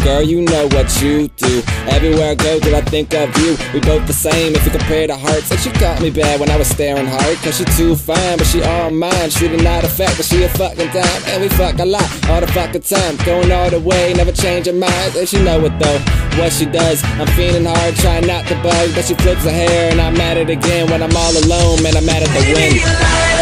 girl, you know what you do. Everywhere I go, do I think of you? We both the same if you compare the hearts. And she caught me bad when I was staring hard, cause she too fine, but she all mine. She did not affect, but she a fucking dime. And we fuck a lot, all the fucking time. Going all the way, never change her mind. And she know it though, what she does. I'm feeling hard, trying not to bug, but she flips her hair and I'm at it again. When I'm all alone, man, I'm at it to win.